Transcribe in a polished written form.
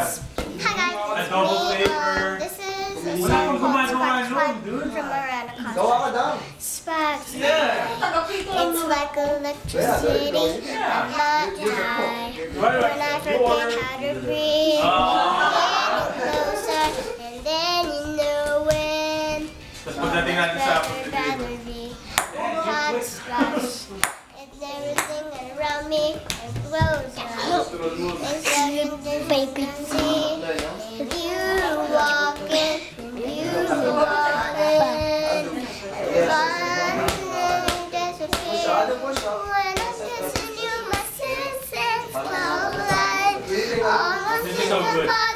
Hi guys, it's me. This is a song called from Miranda Sparks. It's like electricity. I'm not high. When I forget how to breathe, getting closer, and then you know when. Rather be hot scratch. It's everything around me and blows up. It's everything frequency. If you walk in, disappear. When I'm kissing you, my senses collide. All of